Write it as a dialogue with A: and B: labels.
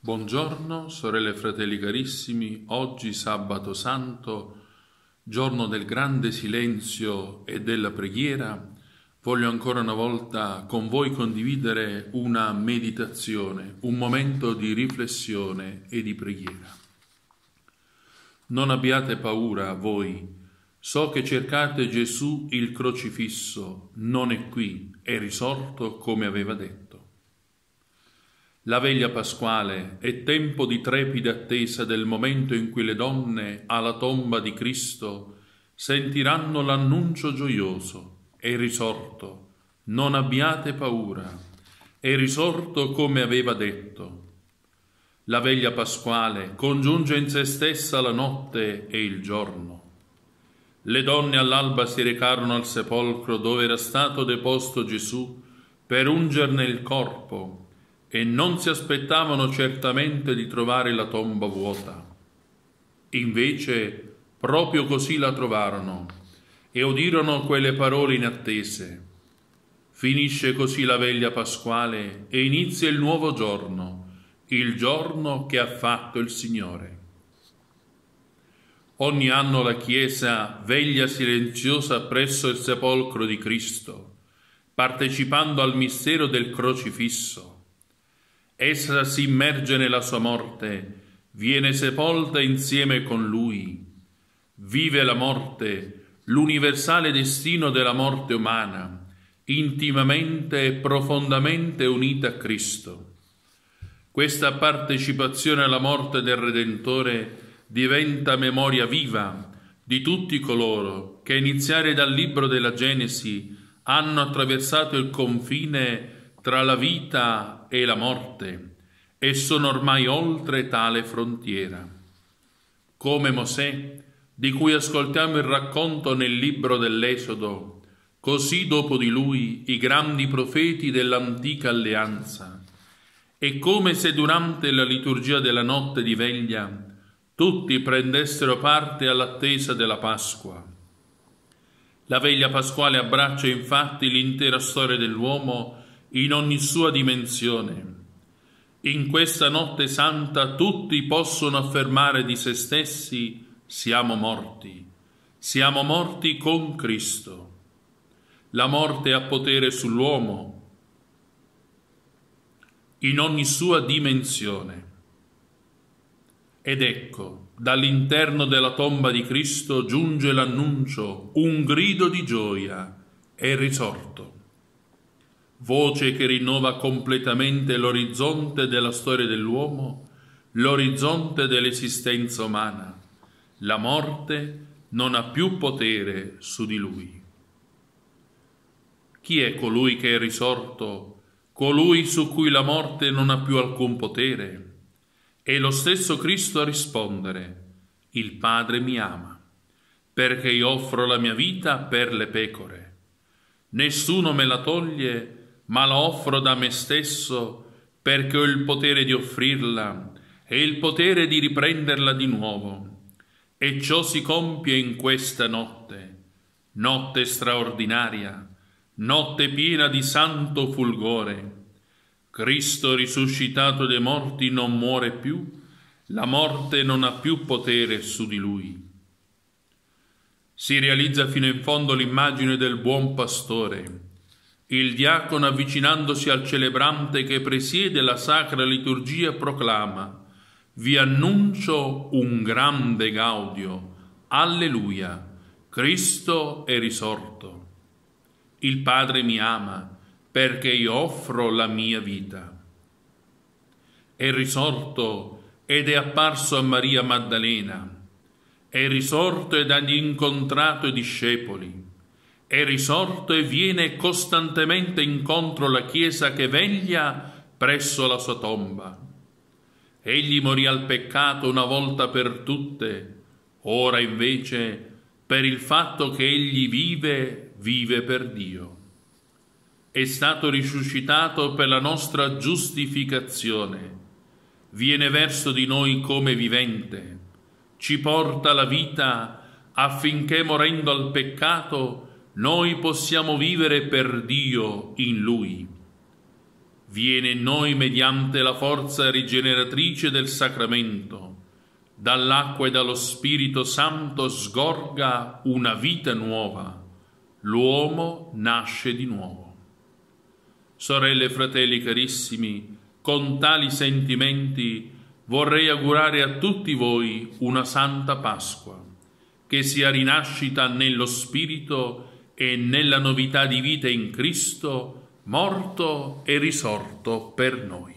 A: Buongiorno, sorelle e fratelli carissimi, oggi sabato santo, giorno del grande silenzio e della preghiera, voglio ancora una volta con voi condividere una meditazione, un momento di riflessione e di preghiera. Non abbiate paura voi, so che cercate Gesù il crocifisso, non è qui, è risorto come aveva detto. La veglia pasquale è tempo di trepida attesa del momento in cui le donne alla tomba di Cristo sentiranno l'annuncio gioioso: è risorto, non abbiate paura, è risorto come aveva detto. La veglia pasquale congiunge in se stessa la notte e il giorno. Le donne all'alba si recarono al sepolcro dove era stato deposto Gesù per ungerne il corpo, e non si aspettavano certamente di trovare la tomba vuota. Invece proprio così la trovarono e udirono quelle parole inattese. Finisce così la veglia pasquale e inizia il nuovo giorno, il giorno che ha fatto il Signore. Ogni anno la Chiesa veglia silenziosa presso il sepolcro di Cristo, partecipando al mistero del crocifisso. Essa si immerge nella sua morte, viene sepolta insieme con Lui. Vive la morte, l'universale destino della morte umana, intimamente e profondamente unita a Cristo. Questa partecipazione alla morte del Redentore diventa memoria viva di tutti coloro che, a iniziare dal libro della Genesi, hanno attraversato il confine tra la vita e la morte e sono ormai oltre tale frontiera. Come Mosè, di cui ascoltiamo il racconto nel libro dell'Esodo, così dopo di lui i grandi profeti dell'antica alleanza, e come se durante la liturgia della notte di veglia tutti prendessero parte all'attesa della Pasqua. La veglia pasquale abbraccia infatti l'intera storia dell'uomo in ogni sua dimensione. In questa notte santa tutti possono affermare di se stessi: siamo morti con Cristo. La morte ha potere sull'uomo in ogni sua dimensione. Ed ecco, dall'interno della tomba di Cristo giunge l'annuncio, un grido di gioia: è risorto. Voce che rinnova completamente l'orizzonte della storia dell'uomo, l'orizzonte dell'esistenza umana. La morte non ha più potere su di lui. Chi è colui che è risorto, colui su cui la morte non ha più alcun potere? È lo stesso Cristo a rispondere: il Padre mi ama, perché io offro la mia vita per le pecore. Nessuno me la toglie, ma la offro da me stesso, perché ho il potere di offrirla e il potere di riprenderla di nuovo. E ciò si compie in questa notte, notte straordinaria, notte piena di santo fulgore. Cristo risuscitato dai morti non muore più, la morte non ha più potere su di Lui. Si realizza fino in fondo l'immagine del buon pastore. Il diacono, avvicinandosi al celebrante che presiede la sacra liturgia, proclama: vi annuncio un grande gaudio, alleluia, Cristo è risorto. Il Padre mi ama, perché io offro la mia vita. È risorto ed è apparso a Maria Maddalena, è risorto ed ha incontrato i discepoli, è risorto e viene costantemente incontro alla Chiesa che veglia presso la sua tomba. Egli morì al peccato una volta per tutte, ora invece per il fatto che egli vive, vive per Dio. È stato risuscitato per la nostra giustificazione, viene verso di noi come vivente, ci porta la vita affinché, morendo al peccato, noi possiamo vivere per Dio in Lui. viene in noi mediante la forza rigeneratrice del sacramento, dall'acqua e dallo Spirito Santo sgorga una vita nuova, l'uomo nasce di nuovo. Sorelle e fratelli carissimi, con tali sentimenti vorrei augurare a tutti voi una Santa Pasqua, che sia rinascita nello Spirito e nella novità di vita in Cristo, morto e risorto per noi.